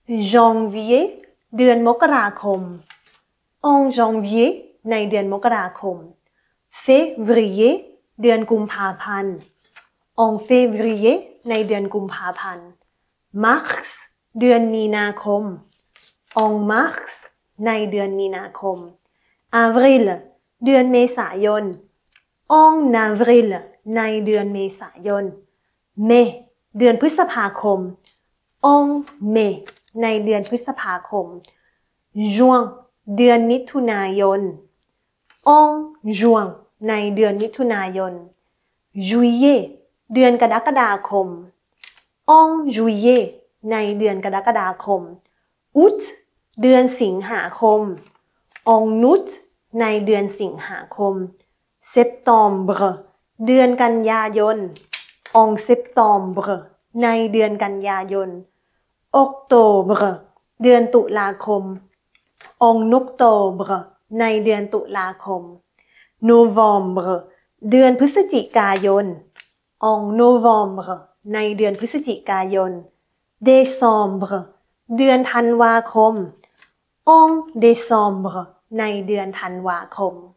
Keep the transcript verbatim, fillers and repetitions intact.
janvier เดือนมกราคม en janvier ในเดือนมกราคม février เดือนกุมภาพันธ์ en février ในเดือนกุมภาพันธ์ mars เดือนมีนาคม en mars ในเดือนมีนาคม avril เดือนเมษายน en avril ในเดือนเมษายน mai เดือนพฤษภาคม en mai ในเดือนพฤษภาคม juin เดือนมิถุนายน en juin ในเดือนมิถุนายน juillet เดือนกรกฎาคม en juillet ในเดือนกรกฎาคม août เดือนสิงหาคม en août ในเดือนสิงหาคม septembre เดือนกันยายน en septembre ในเดือนกันยายน octobre เดือนตุลาคม en octobre ในเดือนตุลาคม novembre เดือนพฤศจิกายน en novembre ในเดือนพฤศจิกายน décembre เดือนธันวาคม en décembre ในเดือนธันวาคม